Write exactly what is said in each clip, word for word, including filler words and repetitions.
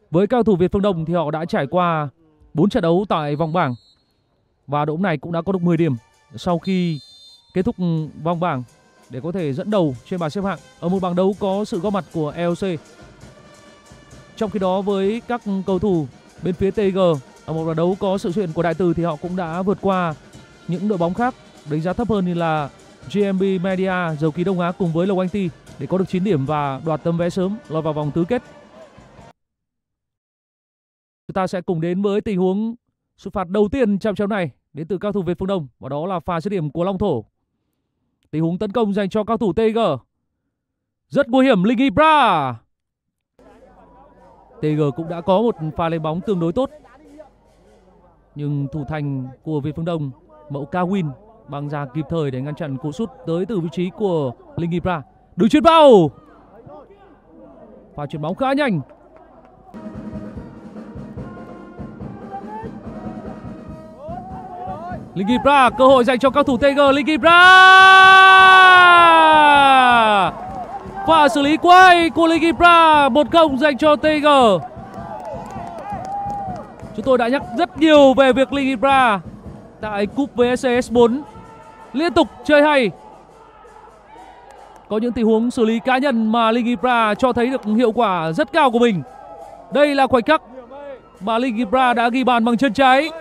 Với cao thủ Việt Phương Đông thì họ đã trải qua bốn trận đấu tại vòng bảng và đội này cũng đã có được mười điểm sau khi kết thúc vòng bảng để có thể dẫn đầu trên bảng xếp hạng ở một bảng đấu có sự góp mặt của e lờ xê. Trong khi đó với các cầu thủ bên phía tê giê ở một bảng đấu có sự xuất hiện của Đại Từ thì họ cũng đã vượt qua những đội bóng khác đánh giá thấp hơn như là giê em bê Media, Dầu Khí Đông Á cùng với Lộc Anh Ti để có được chín điểm và đoạt tấm vé sớm lọt vào vòng tứ kết. Chúng ta sẽ cùng đến với tình huống sút phạt đầu tiên trong trận này đến từ cao thủ Việt Phương Đông và đó là pha dứt điểm của Long Thổ. Tình huống tấn công dành cho cao thủ tê giê. Rất nguy hiểm, Linh Ibra. tê giê cũng đã có một pha lên bóng tương đối tốt. Nhưng thủ thành của Việt Phương Đông, Mậu Kawin băng ra kịp thời để ngăn chặn cú sút tới từ vị trí của Linh Ibra. Đường chuyền vào. Pha chuyển bóng khá nhanh. Linh Ibra, cơ hội dành cho cao thủ tê giê. Linh Ibra. Pha xử lý quay của Linh Ibra, một không dành cho tê giê. Chúng tôi đã nhắc rất nhiều về việc Linh Ibra tại cúp vê ét xê ét bốn liên tục chơi hay. Có những tình huống xử lý cá nhân mà Linh Ibra cho thấy được hiệu quả rất cao của mình. Đây là khoảnh khắc mà Linh Ibra đã ghi bàn bằng chân trái.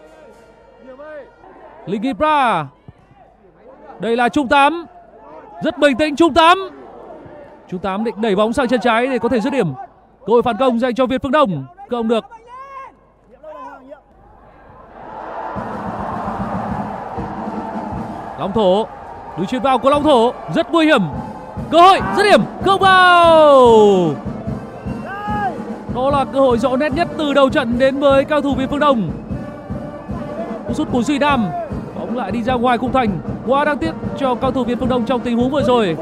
Linh Ibra. Đây là Trung Tám. Rất bình tĩnh Trung Tám. Trung Tám định đẩy bóng sang chân trái để có thể dứt điểm. Cơ hội phản công dành cho Việt Phương Đông. Không được. Long Thổ. Đường chuyền vào của Long Thổ. Rất nguy hiểm. Cơ hội dứt điểm. Không vào. Đó là cơ hội rõ nét nhất từ đầu trận đến với cao thủ Việt Phương Đông. Cú sút của Duy Nam. Bóng lại đi ra ngoài khung thành. Quá đáng tiếc cho cao thủ Việt Phương Đông trong tình huống vừa rồi.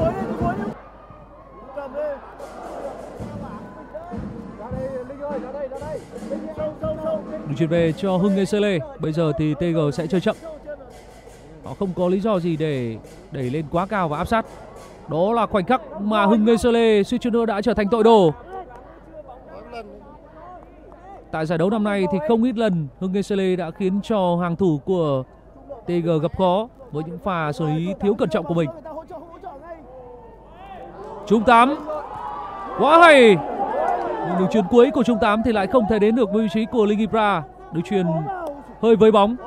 Đường chuyền về cho Hưng Nghê Sê Lê. Bây giờ thì tê giê sẽ chơi chậm. Họ không có lý do gì để đẩy lên quá cao và áp sát. Đó là khoảnh khắc mà Hưng Nghê Sê Lê suýt chút nữa đã trở thành tội đồ. Tại giải đấu năm nay thì không ít lần Hưng Nghê Sê Lê đã khiến cho hàng thủ của tê giê gặp khó với những pha xử lý thiếu cẩn trọng của mình. Trung Tám. Quá hay. Nhưng đường chuyền cuối của Trung Tám thì lại không thể đến được với vị trí của Linh Ibra. Đường chuyền hơi với bóng.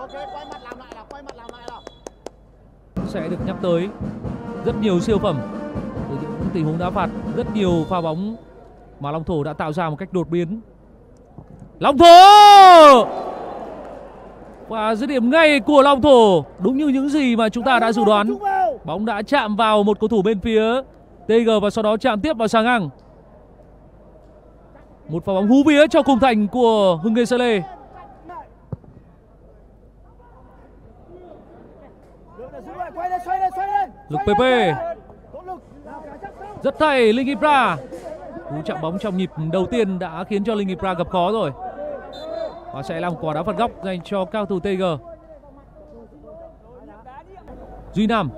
Sẽ được nhắc tới rất nhiều siêu phẩm từ những tình huống đá phạt, rất nhiều pha bóng mà Long Thổ đã tạo ra một cách đột biến. Long Thổ. Và dứt điểm ngay của Long Thổ. Đúng như những gì mà chúng ta đã dự đoán. Bóng đã chạm vào một cầu thủ bên phía tê giê và sau đó chạm tiếp vào xà ngang. Một pha bóng hú vía cho khung thành của Hưng Nghê Sê Lê. Lực pê pê. Rất hay Linh Ibra. Cú chạm bóng trong nhịp đầu tiên đã khiến cho Linh Ibra gặp khó rồi. Và sẽ làm quả đá phạt góc dành cho cao thủ tê giê. Duy Nam.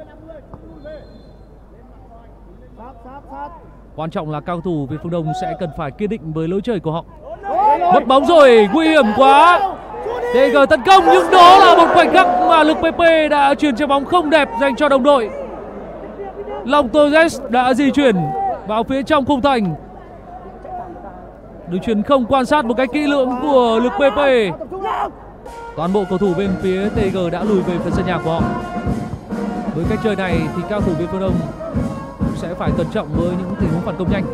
Quan trọng là cao thủ Việt Phương Đông sẽ cần phải kiên định với lối chơi của họ. Mất bóng rồi, nguy hiểm quá. tê giê tấn công nhưng đó là một khoảnh khắc mà Lực pê pê đã chuyền trái bóng không đẹp dành cho đồng đội. Long Torres đã di chuyển vào phía trong khung thành. Đường chuyền không quan sát một cách kỹ lưỡng của Lực pê pê. Toàn bộ cầu thủ bên phía tê giê đã lùi về phần sân nhà của họ. Với cách chơi này thì cao thủ Việt Phương Đông sẽ phải cẩn trọng với những tình huống phản công nhanh.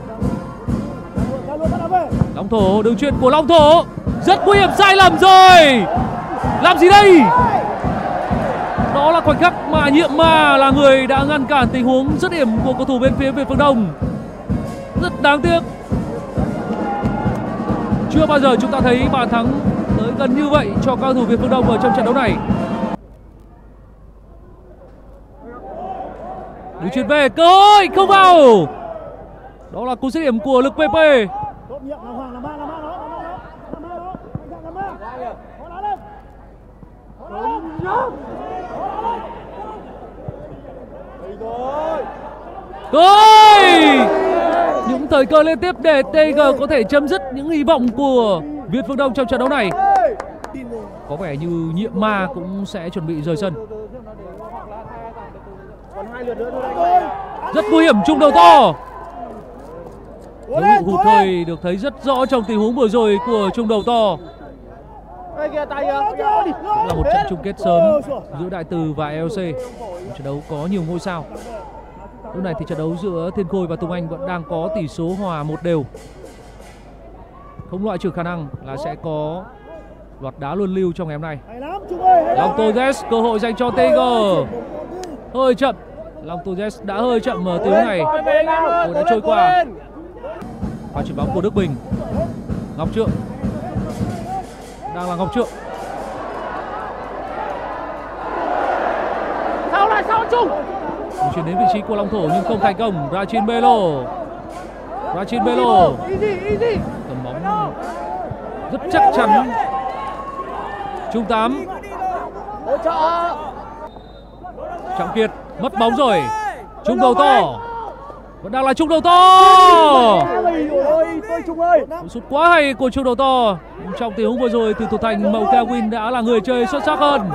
Long Thổ, đường chuyền của Long Thổ rất nguy hiểm, sai lầm rồi. Làm gì đây? Đó là khoảnh khắc mà Nhiệm Ma là người đã ngăn cản tình huống dứt điểm của cầu thủ bên phía Việt Phương Đông. Rất đáng tiếc. Chưa bao giờ chúng ta thấy bàn thắng tới gần như vậy cho cao thủ Việt Phương Đông ở trong trận đấu này. Đường chuyền về, cơ hội không vào. Đó là cú dứt điểm của Lực pê pê. Cơ hội. Những những thời cơ liên tiếp để tê giê có thể chấm dứt những hy vọng của Việt Phương Đông trong trận đấu này. Có vẻ như Nhiệm Ma cũng sẽ chuẩn bị rời sân. Rất nguy hiểm, trúng đầu to. Dấu hiệu hụt hơi được thấy rất rõ trong tình huống vừa rồi của trúng đầu to. Cũng là một trận chung kết sớm giữa Đại Từ và e lờ xê, một trận đấu có nhiều ngôi sao. Lúc này thì trận đấu giữa Thiên Khôi và Tùng Anh vẫn đang có tỷ số hòa một đều. Không loại trừ khả năng là sẽ có loạt đá luân lưu trong ngày hôm nay. Long Torres, cơ hội dành cho tê giê. Hơi chậm. Long Torres đã hơi chậm ở tình huống này. Rồi đã trôi qua. Và chuyển bóng của Đức Bình. Ngọc Trượng. Đang là Ngọc Trượng. Sao lại sao chung? Chuyển đến vị trí của Long Thổ nhưng không thành công. Rachin Belo. Rachin Belo. Tầm bóng rất chắc chắn. Trung tám. Trọng Kiệt mất bóng rồi. Trung đầu to. Vẫn đang là trung đầu to. Sút quá hay của trung đầu to. Trong tình huống vừa rồi thì thủ thành Mậu Kawin đã là người chơi xuất sắc hơn.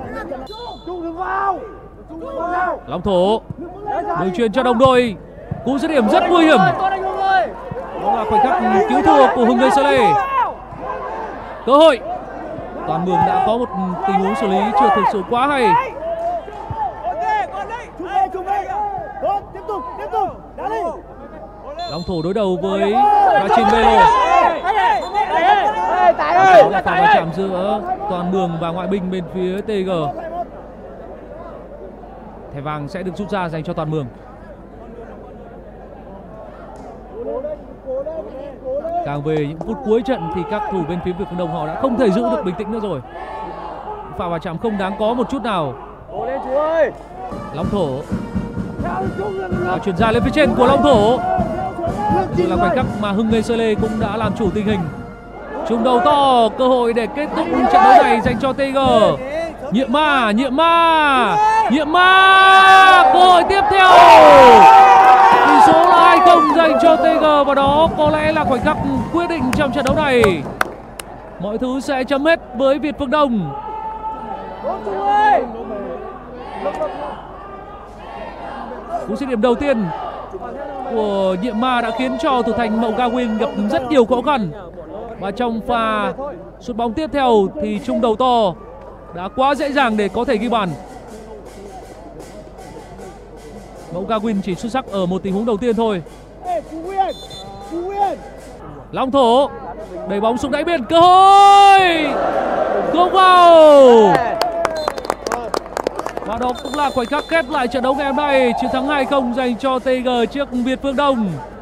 Long Thổ đường truyền cho đồng đội. Cú dứt điểm rất nguy hiểm. Đó là khoảnh khắc cứu thua của Hưng Lê Sơ Lê. Cơ hội. Toàn Mường đã có một tình huống xử lý chưa thực sự quá hay. Long Thổ đối đầu với Rachin Belo. Đó là pha va chạm giữa Toàn Mường và ngoại binh bên phía tê giê. Thẻ vàng sẽ được rút ra dành cho Toàn Mường. Càng về những phút cuối trận thì các thủ bên phía Việt Phương Đông họ đã không thể giữ được bình tĩnh nữa rồi. Pha va chạm không đáng có một chút nào. Long Thổ và chuyển ra lên phía trên của Long Thổ. Đây là khoảnh khắc mà Hưng Lê Sơ Lê cũng đã làm chủ tình hình. Trúng đầu to, cơ hội để kết thúc trận đấu này dành cho tê giê. Nhiệm Ma, Nhiệm Ma, Nhiệm Ma, cơ hội tiếp theo. Tỷ số là hai không dành cho tê giê và đó có lẽ là khoảnh khắc quyết định trong trận đấu này. Mọi thứ sẽ chấm hết với Việt Phương Đông. Cú dứt điểm đầu tiên của Nhiệm Ma đã khiến cho thủ thành Mậu Kawin gặp rất nhiều khó khăn. Và trong pha sút bóng tiếp theo thì trung đầu to đã quá dễ dàng để có thể ghi bàn. Mậu Kawin chỉ xuất sắc ở một tình huống đầu tiên thôi. Long Thổ đẩy bóng xuống đáy biên, cơ hội không vào. Và đó cũng là khoảnh khắc khép lại trận đấu ngày hôm nay. Chiến thắng hai không dành cho tê giê trước Việt Phương Đông.